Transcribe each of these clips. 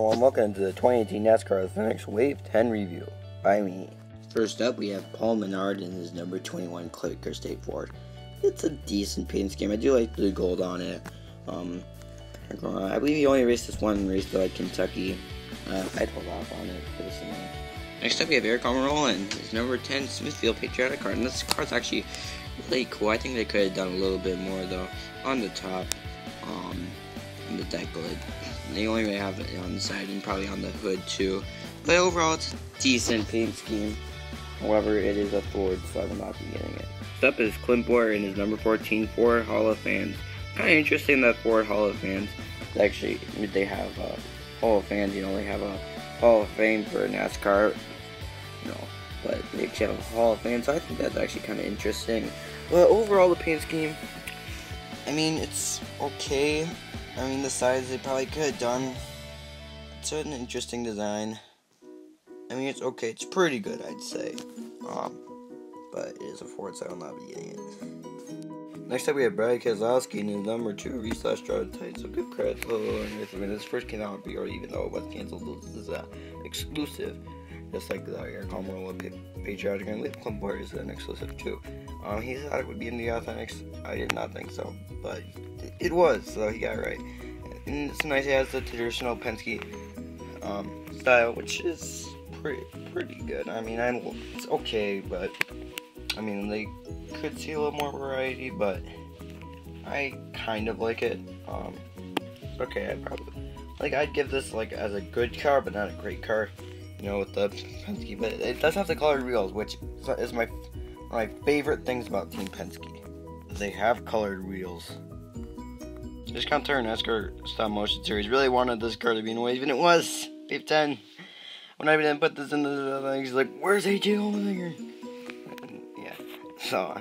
Hello and welcome to the 2018 NASCAR Authentic Wave 10 review by me. First up, we have Paul Menard in his number 21 Clicker State Ford. It's a decent paint scheme. I do like the gold on it. I believe he only raced this one race though at Kentucky. I'd hold off on it personally. Next up, we have Eric Almirola and his number 10 Smithfield Patriotic car. And this car's actually really cool. I think they could have done a little bit more though on the top, on the deck lid. They only really have it on the side and probably on the hood too. But overall, it's a decent paint scheme. However, it is a Ford, so I will not be getting it. Next up is Clint Bowyer in his number 14 Ford Hall of Fans. Kind of interesting that Ford Hall of Fans, actually, they have Hall of Fans. You know, they have a Hall of Fame for NASCAR. But they actually have a Hall of Fame, so I think that's actually kind of interesting. But overall, the paint scheme, I mean, it's okay. I mean, the sides they probably could have done. It's an interesting design. I mean, it's okay. It's pretty good, I'd say. But it is a Ford, so I will not be getting it. Next up, we have Brad Keselowski in his number 2 Restart Strata Tight. So good credit to when this first came out, even though it was canceled, this is exclusive. Just like the Eric Almirola Patriotic, and Clint Bowyer is an exclusive too. He thought it would be in the Authentics. I did not think so, but it was, so he got it right. And it's nice. It has the traditional Penske style, which is pretty good. I mean, it's okay, but I mean, they could see a little more variety, but I kind of like it. Okay, I'd give this as a good car, but not a great car. You know, with the Penske, but it does have the colored wheels, which is one of my favorite things about Team Penske. They have colored wheels. Just Contour NASCAR Stop Motion Series really wanted this car to be in Wave, and it was Wave 10. When I didn't put this into the thing, he's like, "Where's AJ Allmendinger?" Yeah, so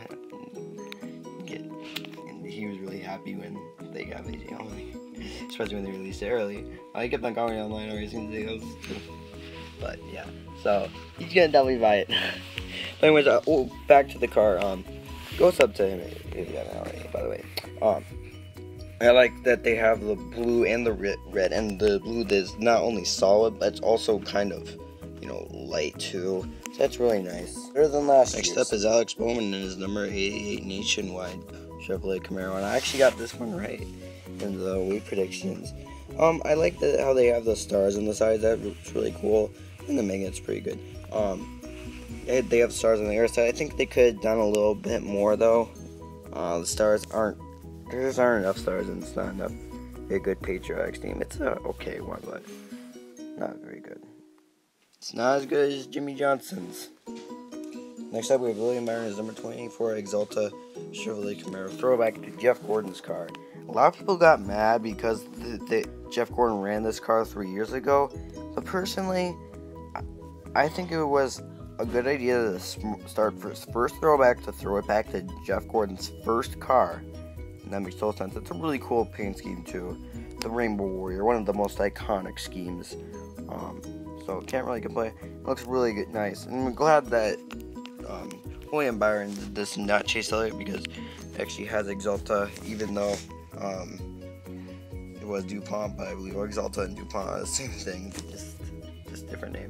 and he was really happy when they got AJ Allmendinger, especially when they released it early. I kept on going online racing videos. But yeah, so he's gonna definitely buy it. But anyways, back to the car. Goes up to him if you haven't already, by the way. I like that they have the blue and the red, and the blue is not only solid, but it's also kind of, light too. So that's really nice. Better than last year. Next up is Alex Bowman in his number 88 Nationwide Chevrolet Camaro, and I actually got this one right in the weight predictions. I like how they have the stars on the sides. That's really cool. And the magnet's pretty good. They have stars on the air side. I think they could have done a little bit more though. The stars there just aren't enough stars, and it's not enough a good patriotic team. It's a okay one, but not very good. It's not as good as Jimmy Johnson's. Next up, we have William Byron as number 24 Exalta Chevrolet Camaro, throwback to Jeff Gordon's car. A lot of people got mad because Jeff Gordon ran this car 3 years ago, but personally, I think it was a good idea to start first throwback to throw it back to Jeff Gordon's first car. And that makes total sense. It's a really cool paint scheme too. The Rainbow Warrior, one of the most iconic schemes. So can't really complain. It looks really good, nice. And I'm glad that William Byron did this and not Chase Elliott, because it actually has Exalta, even though it was DuPont, but I believe Exalta and DuPont are the same thing, just different name.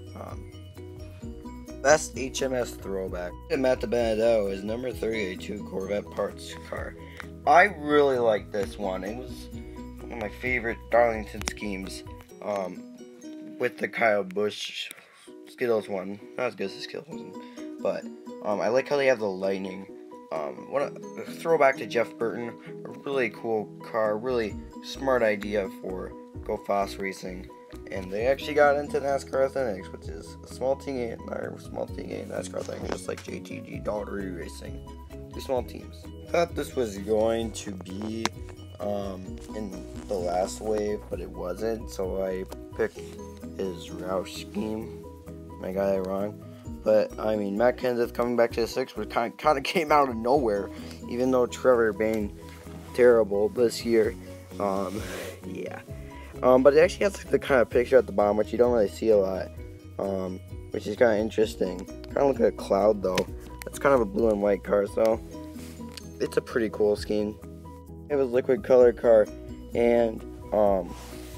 Best HMS throwback. Matt DiBenedetto is number 32 Corvette parts car. I really like this one. It was one of my favorite Darlington schemes. With the Kyle Busch Skittles one, not as good as the Skittles one, but I like how they have the lightning. A throwback to Jeff Burton. A really cool car, really smart idea for Go Fast Racing. And they actually got into NASCAR Authentics, which is a small team NASCAR thing, just like JTG Daugherty Racing. 2 small teams. I thought this was going to be in the last wave, but it wasn't, so I picked his Roush scheme. I got it wrong. But, I mean, Matt Kenseth coming back to the 6 was kind of came out of nowhere, even though Trevor Bayne terrible this year. Yeah. But it actually has the kind of picture at the bottom, which you don't really see a lot, which is kind of interesting. Kind of look like a cloud, though. It's kind of a blue and white car, so it's a pretty cool scheme. It was liquid color car, and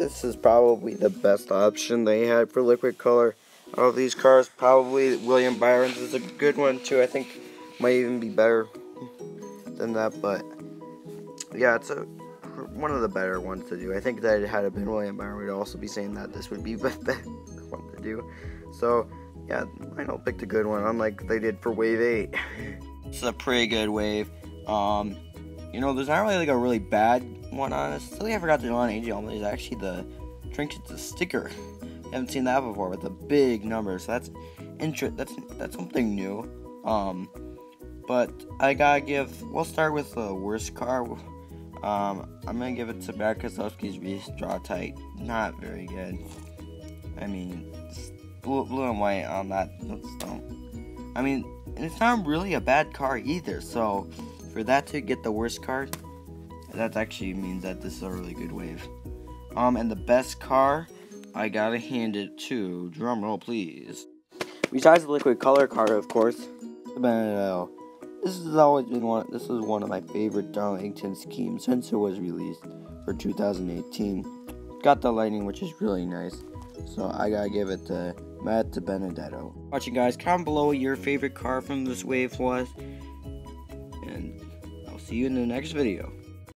this is probably the best option they had for liquid color. Out of these cars, probably William Byron's is a good one too. I think might even be better than that, but yeah, it's one of the better ones to do. I think that had it been William Byron, we'd also be saying that this would be the better one to do. So yeah, I know picked a good one, unlike they did for Wave 8. It's a pretty good wave. You know, there's not really like a really bad one on it. Something I forgot to do on AJ Allman is actually the Trinkets sticker. I haven't seen that before with the big numbers. So that's something new. But I gotta we'll start with the worst car. I'm gonna give it to Brad Keselowski's Reese Draw Tight. Not very good. I mean, blue and white on that. I mean, and it's not really a bad car either. So for that to get the worst car, that actually means that this is a really good wave. And the best car, I gotta hand it to, drum roll please, besides the liquid color car, of course, the Benedetto. This has always been this is one of my favorite Darlington schemes since it was released for 2018. Got the lighting, which is really nice. So I gotta give it to Matt Benedetto. Watching, guys, comment below what your favorite car from this wave was. And I'll see you in the next video.